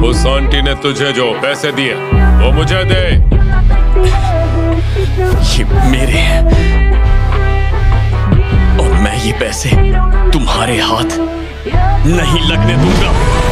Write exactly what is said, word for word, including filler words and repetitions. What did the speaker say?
उस आंटी ने तुझे जो पैसे दिए वो मुझे दे। ये मेरे हैं और मैं ये पैसे तुम्हारे हाथ नहीं लगने दूंगा।